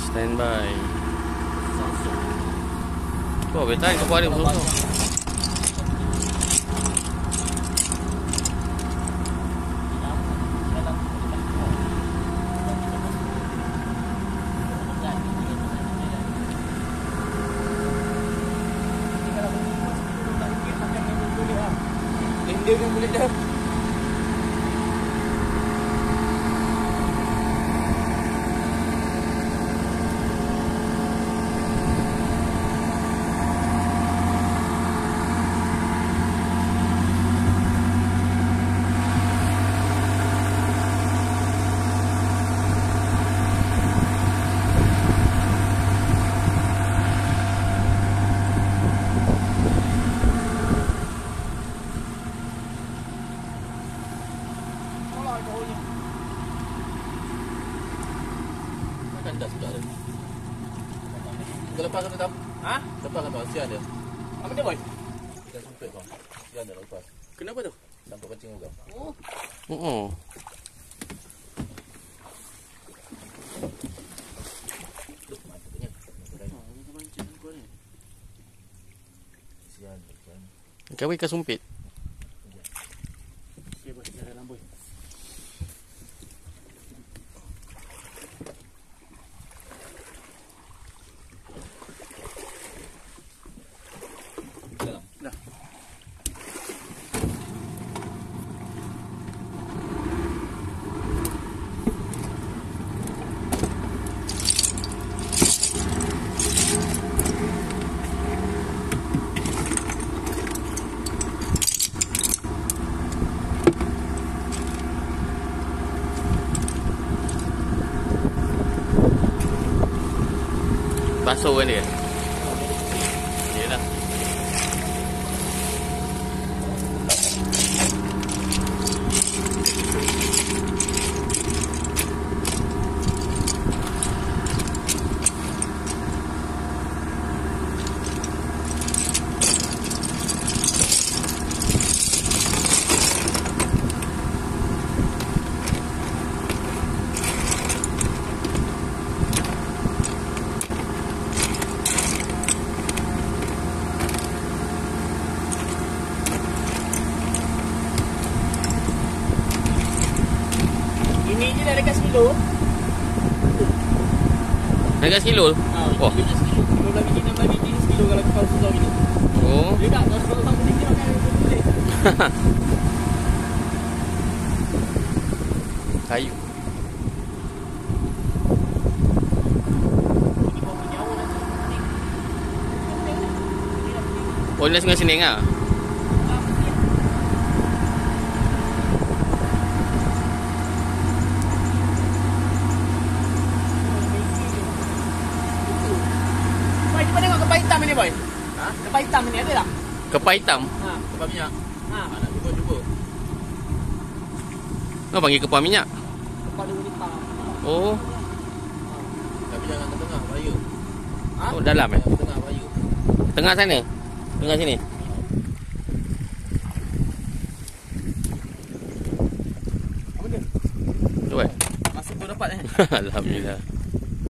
Standby. Oh, betul kau ada betul. Dia kan boleh dah. Kan dah sudah ada. Kau lepas kan tak? Ha? Lepas kan tak? Sian dia. Apa dia boy? Kita sumpit kau. Sian dia lepas. Kenapa tu? Nampak kencing kau. Oh. Oh. Kau ikan sumpit. Okey boy, jalan boy. Dah. Basuh kan dia? Yelah. Ini je dah dekat sekilo. Dekat sekilo? Oh. Dekat sekilo. 12 biji, 16 biji sekilo kalau kau susah gini. Oh. Dia tak, kalau kau boleh kira kan boleh. Kayu. Ini bau menyawa nanti. Oh, ni dah Sungai Sening ah? Boy, cuba tengok kepai hitam ini boy. Ha? Kepai hitam ini ada tak? Kepai hitam? Ha. Kepal minyak? Ha. Nak cuba. Kau panggil kepal minyak? Kepala hitam. Oh. Tapi jangan ke tengah bahaya. Ha? Oh, dalam eh? Ke tengah bahaya. Tengah sana? Tengah sini? Apa dia? Cuba. Masuk tu dapat Alhamdulillah.